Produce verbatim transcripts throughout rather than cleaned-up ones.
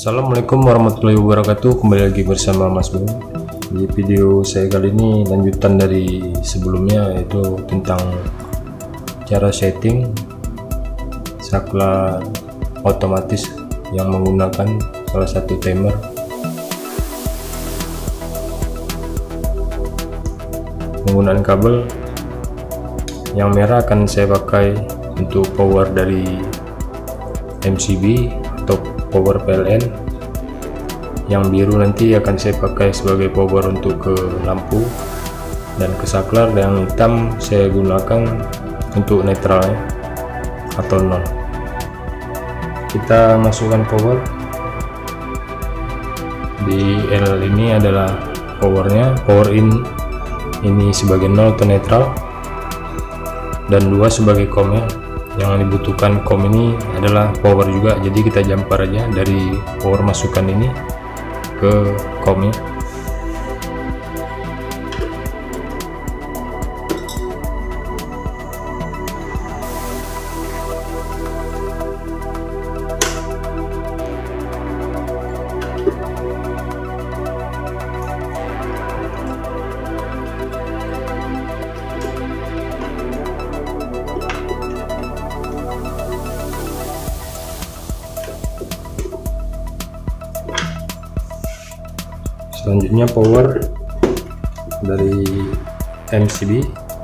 Assalamualaikum warahmatullahi wabarakatuh. Kembali lagi bersama Mas Bung. Di video saya kali ini lanjutan dari sebelumnya, yaitu tentang cara setting saklar otomatis yang menggunakan salah satu timer. Penggunaan kabel yang merah akan saya pakai untuk power dari M C B atau power P L N, yang biru nanti akan saya pakai sebagai power untuk ke lampu, dan ke saklar yang hitam saya gunakan untuk netralnya atau nol. Kita masukkan power di L ini adalah powernya, power in ini sebagai nol atau netral, dan dua sebagai com-nya. Yang dibutuhkan com ini adalah power juga, jadi kita jumper aja dari power masukan ini ke com-nya. Selanjutnya power dari M C B.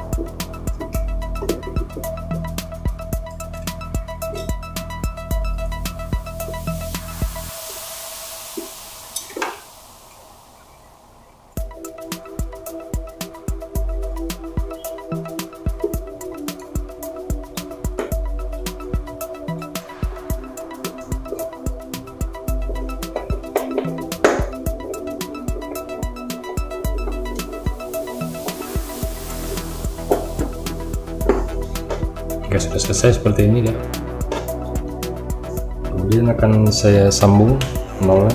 Oke, sudah selesai seperti ini ya. Kemudian akan saya sambung nolnya.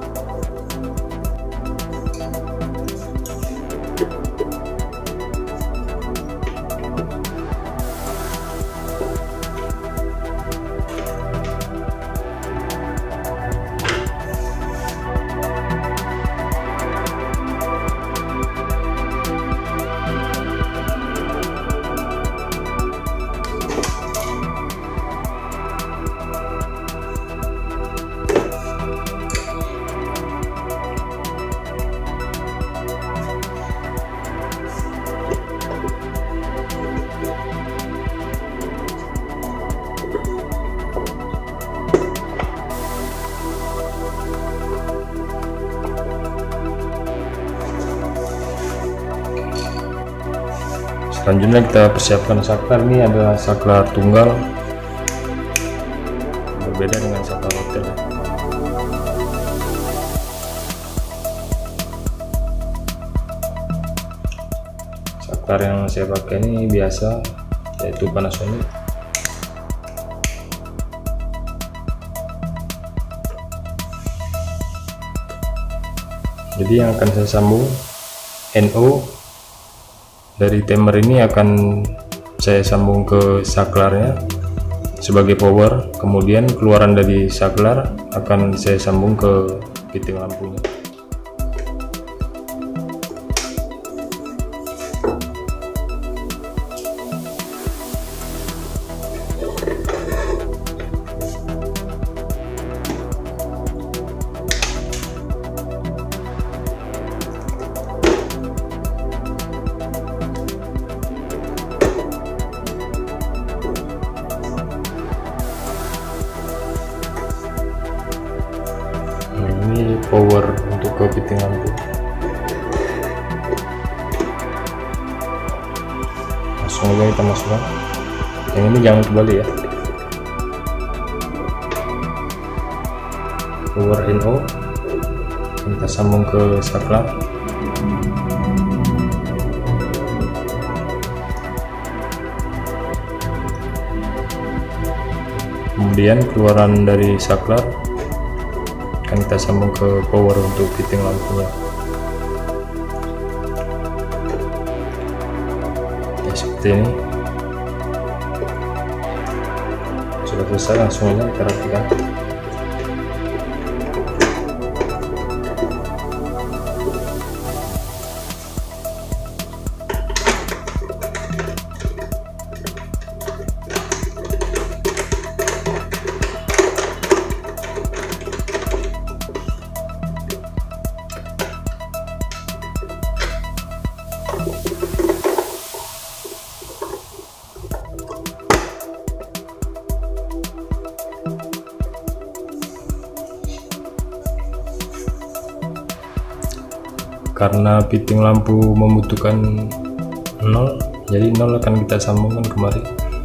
Selanjutnya kita persiapkan saklar. Ini adalah saklar tunggal, berbeda dengan saklar hotel. Saklar yang saya pakai ini biasa, yaitu Panasonic. Jadi yang akan saya sambung N O dari timer ini akan saya sambung ke saklarnya sebagai power, kemudian keluaran dari saklar akan saya sambung ke fitting lampunya. Ini power untuk ke fitting lampu. Langsung aja kita masukkan. Yang ini jangan kembali ya. Power N O kita sambung ke saklar. Kemudian keluaran dari saklar akan kita sambung ke power untuk fitting lampunya. Ya, seperti ini. Sudah selesai, langsung aja kita rapikan. karena fitting lampu membutuhkan nol, jadi nol akan kita sambungkan kemari.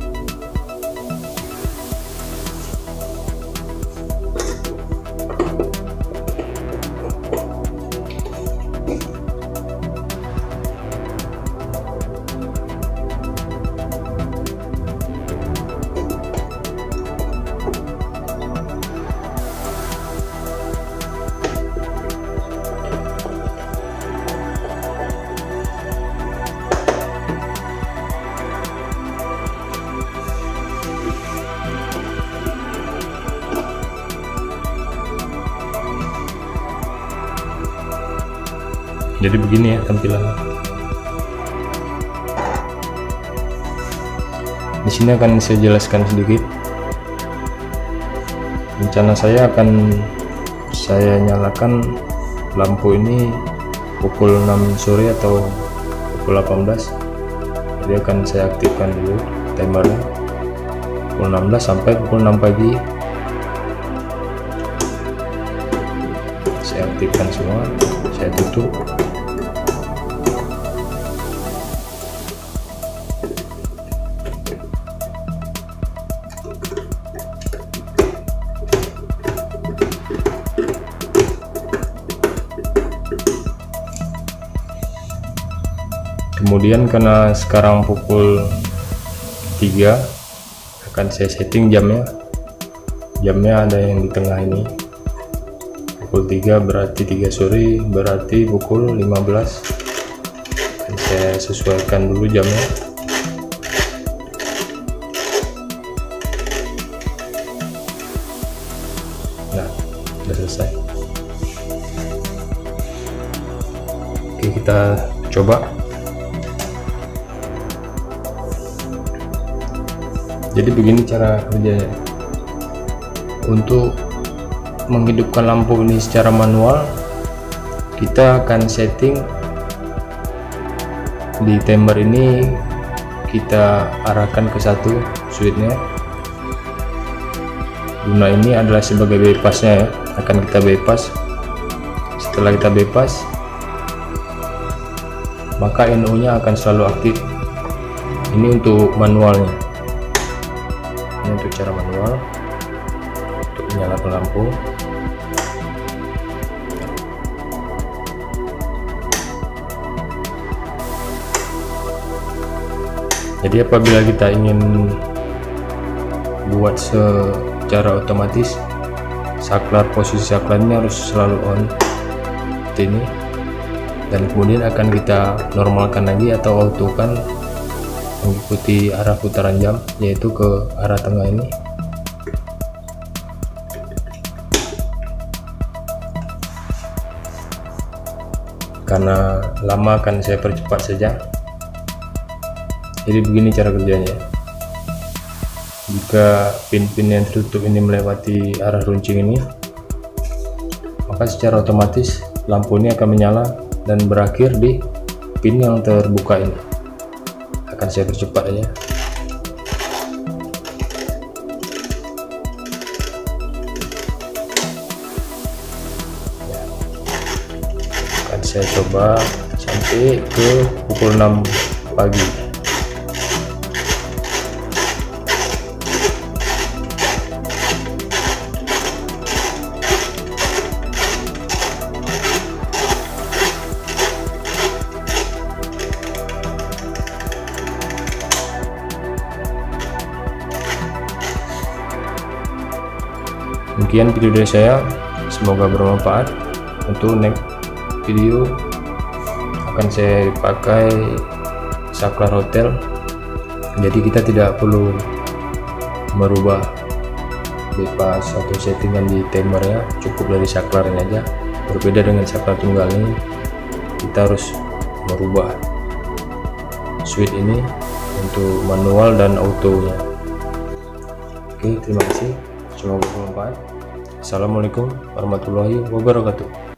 Jadi begini ya tampilannya. Di sini akan saya jelaskan sedikit. Rencana saya akan saya nyalakan lampu ini pukul enam sore atau pukul delapan belas. Jadi akan saya aktifkan dulu timernya pukul enam belas sampai pukul enam pagi. Saya aktifkan semua, saya tutup. Kemudian karena sekarang pukul tiga, akan saya setting jamnya. Jamnya ada yang di tengah ini. Pukul tiga berarti tiga sore, berarti pukul lima belas. Akan saya sesuaikan dulu jamnya. Nah, sudah selesai. Oke, kita coba. Jadi begini cara kerjanya. Untuk menghidupkan lampu ini secara manual, kita akan setting di timer ini, kita arahkan ke satu switchnya. Guna ini adalah sebagai bypassnya ya, akan kita bypass. Setelah kita bypass, maka N O nya akan selalu aktif. Ini untuk manualnya. Ini untuk cara manual untuk menyalakan lampu. Jadi apabila kita ingin buat secara otomatis, saklar posisi saklarnya harus selalu on seperti ini, dan kemudian akan kita normalkan lagi atau auto kan mengikuti arah putaran jam, yaitu ke arah tengah ini. Karena lama akan saya percepat saja. Jadi begini cara kerjanya. Jika pin-pin yang tertutup ini melewati arah runcing ini, maka secara otomatis lampu ini akan menyala dan berakhir di pin yang terbuka ini. Akan saya percepat aja. Akan saya coba sampai ke pukul enam pagi. Demikian video dari saya, semoga bermanfaat. Untuk next video akan saya pakai saklar hotel, jadi kita tidak perlu merubah bypass atau settingan di timernya, cukup dari saklarnya aja. Berbeda dengan saklar tunggal ini, kita harus merubah switch ini untuk manual dan autonya. Oke, terima kasih, semoga bermanfaat. Assalamualaikum warahmatullahi wabarakatuh.